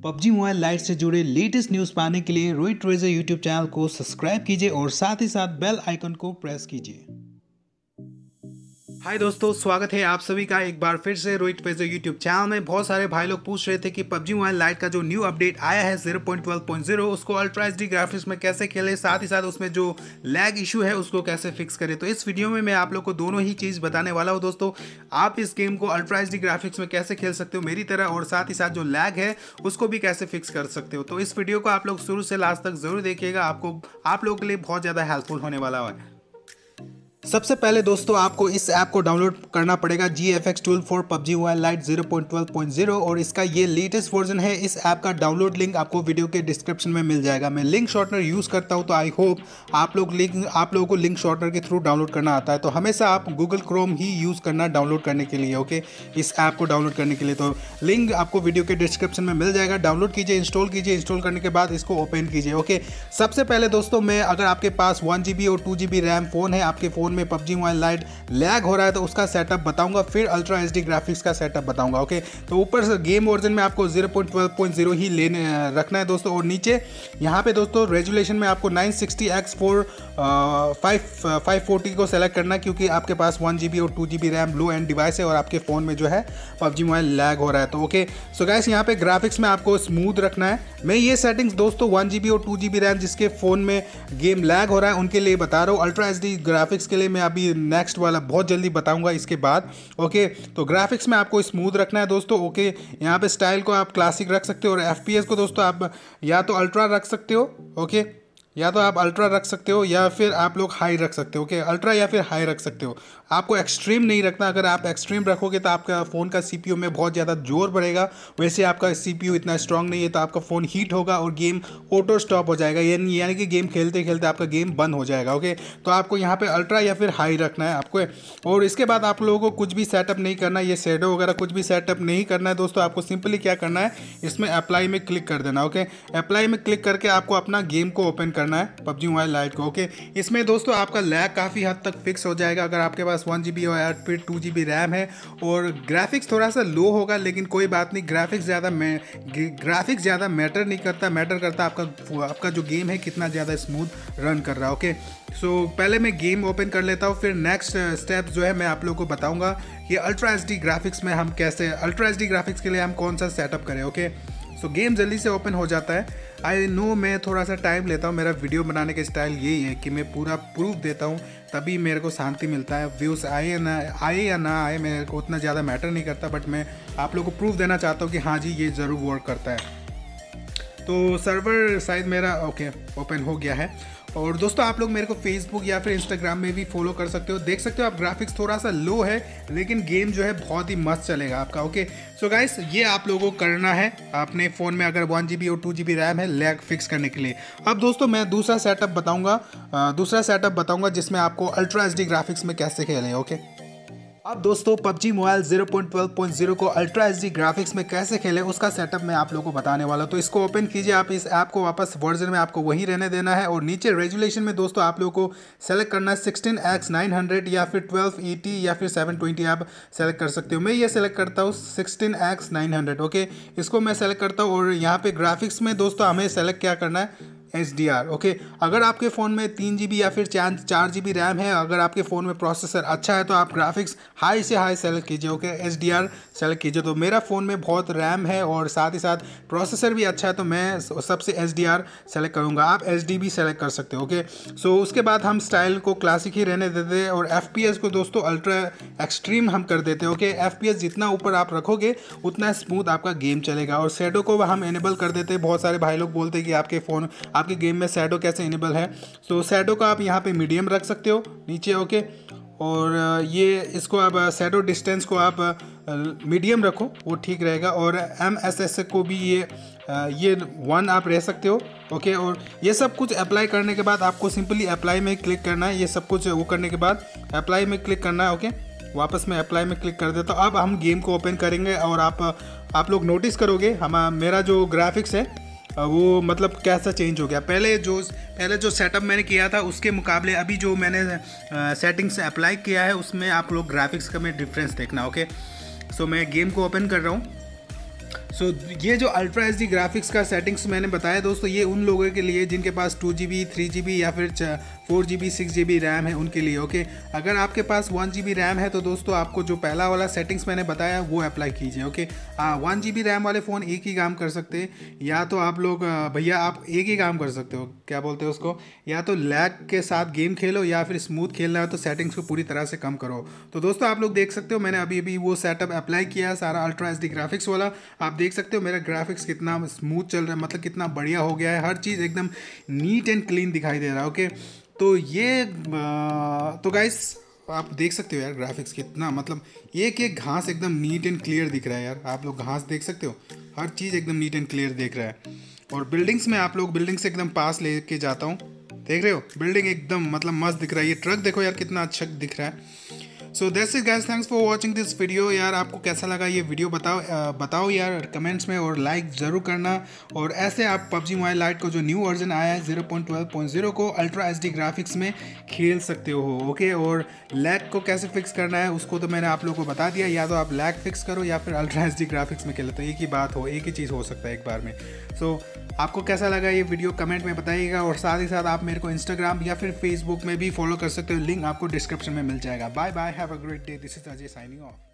PUBG mobile light से जुड़े latest news पाने के लिए रोहित ट्रेजर यूट्यूब चैनल को सब्सक्राइब कीजिए और साथ ही साथ बेल आइकन को प्रेस कीजिए। हाय दोस्तों, स्वागत है आप सभी का एक बार फिर से रोहित ट्रेजर यूट्यूब चैनल में। बहुत सारे भाई लोग पूछ रहे थे कि पबजी मोबाइल लाइट का जो न्यू अपडेट आया है 0.12.0 उसको अल्ट्रा एचडी ग्राफिक्स में कैसे खेले, साथ ही साथ उसमें जो लैग इशू है उसको कैसे फिक्स करें। तो इस वीडियो में मैं आप लोग को दोनों ही चीज़ बताने वाला हूँ दोस्तों। आप इस गेम को अल्ट्रा एचडी ग्राफिक्स में कैसे खेल सकते हो मेरी तरह, और साथ ही साथ जो लैग है उसको भी कैसे फिक्स कर सकते हो। तो इस वीडियो को आप लोग शुरू से लास्ट तक जरूर देखिएगा, आप लोगों के लिए बहुत ज़्यादा हेल्पफुल होने वाला है। सबसे पहले दोस्तों आपको इस ऐप को डाउनलोड करना पड़ेगा, GFX tool for PUBG mobile lite 0.12.0, और इसका ये लेटेस्ट वर्जन है। इस ऐप का डाउनलोड लिंक आपको वीडियो के डिस्क्रिप्शन में मिल जाएगा। मैं लिंक शॉर्टनर यूज़ करता हूँ, तो आई होप आप लोगों को लिंक शॉर्टनर के थ्रू डाउनलोड करना आता है। तो हमेशा आप गूगल क्रोम ही यूज़ करना डाउनलोड करने के लिए, ओके, इस ऐप को डाउनलोड करने के लिए। तो लिंक आपको वीडियो के डिस्क्रिप्शन में मिल जाएगा। डाउनलोड कीजिए, इंस्टॉल कीजिए, इंस्टॉल करने के बाद इसको ओपन कीजिए, ओके। सबसे पहले दोस्तों अगर आपके पास 1 GB और 2 GB रैम फ़ोन है, आपके फ़ोन में पबजी मोबाइल लाइट लैग हो रहा है, तो उसका सेटअप बताऊंगा, फिर अल्ट्रा एचडी ग्राफिक्स का सेटअप बताऊंगा, ओके। तो ऊपर से गेम वर्जन में आपको 0.12.0 ही रखना है दोस्तों। और नीचे यहाँ पे दोस्तों रेजोल्यूशन में आपको 960x540 को सेलेक्ट करना है, क्योंकि आपके पास 1 GB और 2 GB RAM low end device है और आपके फ़ोन में जो है पबजी मोबाइल लैग हो रहा है। तो ओके, सो गाइस यहाँ पे ग्राफिक्स में आपको स्मूथ रखना है। मैं ये सेटिंग्स दोस्तों 1 GB और 2 GB रैम जिसके फ़ोन में गेम लैग हो रहा है उनके लिए बता रहा हूँ। अल्ट्रा एचडी ग्राफिक्स के लिए मैं अभी नेक्स्ट वाला बहुत जल्दी बताऊंगा इसके बाद, ओके। तो ग्राफिक्स में आपको स्मूथ रखना है दोस्तों, ओके। यहाँ पे स्टाइल को आप क्लासिक रख सकते हो और FPS को दोस्तों आप या तो अल्ट्रा रख सकते हो, ओके, या तो आप अल्ट्रा रख सकते हो या फिर आप लोग हाई रख सकते हो, ओके। अल्ट्रा या फिर हाई रख सकते हो, आपको एक्सट्रीम नहीं रखना। अगर आप एक्सट्रीम रखोगे तो आपका फ़ोन का CPU में बहुत ज़्यादा जोर बढ़ेगा। वैसे आपका CPU इतना स्ट्रांग नहीं है, तो आपका फ़ोन हीट होगा और गेम ऑटो स्टॉप हो जाएगा, यानी कि गेम खेलते खेलते आपका गेम बंद हो जाएगा, ओके। तो आपको यहाँ पे अल्ट्रा या फिर हाई रखना है आपको। और इसके बाद आप लोगों को कुछ भी सेटअप नहीं करना, ये शेडो वगैरह कुछ भी सेटअप नहीं करना है दोस्तों। आपको सिंपली क्या करना है, इसमें अप्लाई में क्लिक कर देना, ओके। अप्लाई में क्लिक करके आपको अपना गेम को ओपन करना है, पबजी मोबाइल लाइट को, ओके। इसमें दोस्तों आपका लैग काफ़ी हद तक फिक्स हो जाएगा अगर आपके पास 1 GB और फिर 2 GB रैम है। और ग्राफिक्स थोड़ा सा लो होगा, लेकिन कोई बात नहीं, ग्राफिक्स ज़्यादा मैटर नहीं करता। मैटर करता आपका जो गेम है कितना ज़्यादा स्मूथ रन कर रहा है, ओके। सो पहले मैं गेम ओपन कर लेता हूँ, फिर नेक्स्ट स्टेप जो है मैं आप लोगों को बताऊँगा कि अल्ट्रा एचडी ग्राफिक्स में हम कैसे, अल्ट्रा एचडी ग्राफिक्स के लिए हम कौन सा सेटअप करें, ओके। सो गेम जल्दी से ओपन हो जाता है। आई नो मैं थोड़ा सा टाइम लेता हूँ, मेरा वीडियो बनाने का स्टाइल यही है कि मैं पूरा प्रूफ देता हूँ, तभी मेरे को शांति मिलता है। व्यूज़ आए या ना आए मेरे को उतना ज़्यादा मैटर नहीं करता, बट मैं आप लोगों को प्रूफ देना चाहता हूँ कि हाँ जी ये ज़रूर वर्क करता है। तो सर्वर साइज मेरा ओके ओपन हो गया है। और दोस्तों आप लोग मेरे को फेसबुक या फिर इंस्टाग्राम में भी फॉलो कर सकते हो। देख सकते हो आप ग्राफिक्स थोड़ा सा लो है, लेकिन गेम जो है बहुत ही मस्त चलेगा आपका, ओके। सो गाइस ये आप लोगों को करना है अपने फ़ोन में अगर 1 GB और 2 GB रैम है लैग फिक्स करने के लिए। अब दोस्तों मैं दूसरा सेटअप बताऊंगा जिसमें आपको अल्ट्रा एचडी ग्राफिक्स में कैसे खेलें, ओके। अब दोस्तों पबजी मोबाइल 0.12.0 को अल्ट्रा एचडी ग्राफिक्स में कैसे खेलें उसका सेटअप मैं आप लोगों को बताने वाला हूँ। तो इसको ओपन कीजिए, आप इस ऐप को वापस वर्जन में आपको वहीं रहने देना है। और नीचे रेजोल्यूशन में दोस्तों आप लोगों को सेलेक्ट करना है 16x900 या फिर 1280 या फिर 720 आप सेलेक्ट कर सकते हो। मैं ये सेलेक्ट करता हूँ 16x900, ओके। इसको मैं सेलेक्ट करता हूँ। और यहाँ पे ग्राफिक्स में दोस्तों हमें सेलेक्ट क्या करना है, HDR, ओके। अगर आपके फ़ोन में 3 GB या फिर 4 GB रैम है, अगर आपके फ़ोन में प्रोसेसर अच्छा है, तो आप ग्राफिक्स हाई से हाई सेलेक्ट कीजिए, ओके। HDR सेलेक्ट कीजिए। तो मेरा फ़ोन में बहुत रैम है और साथ ही साथ प्रोसेसर भी अच्छा है, तो मैं सबसे HDR सेलेक्ट करूँगा। आप HD भी सेलेक्ट कर सकते हो, ओके। सो उसके बाद हम स्टाइल को क्लासिक ही रहने देते हैं और FPS को दोस्तों अल्ट्रा एक्सट्रीम हम कर देते हैं, ओके। FPS जितना ऊपर आप रखोगे उतना स्मूथ आपका गेम चलेगा। और शेडो को हम इनेबल कर देते हैं। बहुत सारे भाई लोग बोलते हैं कि आपके गेम में शैडो कैसे इनेबल है। तो शैडो का आप यहाँ पे मीडियम रख सकते हो नीचे, ओके। और ये इसको आप शैडो डिस्टेंस को आप मीडियम रखो, वो ठीक रहेगा। और MSS को भी ये 1 आप रह सकते हो, ओके। और ये सब कुछ अप्लाई करने के बाद आपको सिंपली अप्लाई में क्लिक करना है। ये सब कुछ वो करने के बाद अप्लाई में क्लिक करना है, ओके। वापस मैं अप्लाई में क्लिक कर देता हूँ। अब हम गेम को ओपन करेंगे और आप लोग नोटिस करोगे मेरा जो ग्राफिक्स है वो मतलब कैसा चेंज हो गया। पहले जो सेटअप मैंने किया था उसके मुकाबले अभी जो मैंने सेटिंग्स अप्लाई किया है उसमें आप लोग ग्राफिक्स का में डिफरेंस देखना, ओके। सो मैं गेम को ओपन कर रहा हूँ। सो ये जो अल्ट्रा एच डी ग्राफिक्स का सेटिंग्स मैंने बताया दोस्तों, ये उन लोगों के लिए जिनके पास 2GB 3GB या फिर 4GB 6GB रैम है उनके लिए। ओके, अगर आपके पास 1GB रैम है तो दोस्तों आपको जो पहला वाला सेटिंग्स मैंने बताया वो अप्लाई कीजिए। ओके, 1GB रैम वाले फ़ोन एक ही काम कर सकते हैं, या तो आप लोग भैया आप एक ही काम कर सकते हो, क्या बोलते हैं उसको, या तो लैग के साथ गेम खेलो या फिर स्मूथ खेलना है तो सेटिंग्स को पूरी तरह से कम करो। तो दोस्तों आप लोग देख सकते हो मैंने अभी अभी वो सेटअप अप्लाई किया है सारा अल्ट्रा एच डी ग्राफिक्स वाला। आप देख सकते हो मेरा ग्राफिक्स कितना स्मूथ चल रहा है, मतलब कितना बढ़िया हो गया है, हर चीज़ एकदम नीट एंड क्लीन दिखाई दे रहा है। ओके, तो ये तो गाइस आप देख सकते हो यार ग्राफिक्स कितना, मतलब एक एक घास एकदम नीट एंड क्लियर दिख रहा है यार। आप लोग घास देख सकते हो, हर चीज़ एकदम नीट एंड क्लियर दिख रहा है। और बिल्डिंग्स में आप लोग बिल्डिंग से एकदम पास लेके जाता हूँ, देख रहे हो बिल्डिंग एकदम मतलब मस्त दिख रहा है। ये ट्रक देखो यार कितना अच्छा दिख रहा है। So that's it guys, thanks for watching this video. यार आपको कैसा लगा ये वीडियो बताओ यार कमेंट्स में, और लाइक ज़रूर करना। और ऐसे आप PUBG मोबाइल लाइट को जो न्यू वर्जन आया है 0.12.0 को अल्ट्रा एच डी ग्राफिक्स में खेल सकते हो। ओके, और लैग को कैसे फिक्स करना है उसको तो मैंने आप लोगों को बता दिया, या तो आप लैग फिक्स करो या फिर अल्ट्रा एच डी ग्राफिक्स में खेलो, तो एक ही बात हो, एक ही चीज़ हो सकता है एक बार में। सो आपको कैसा लगा ये वीडियो कमेंट में बताइएगा, और साथ ही साथ आप मेरे को इंस्टाग्राम या फिर फेसबुक में भी फॉलो कर सकते हो, लिंक आपको डिस्क्रिप्शन में मिल जाएगा। Bye bye, have a great day, this is Ajay signing of.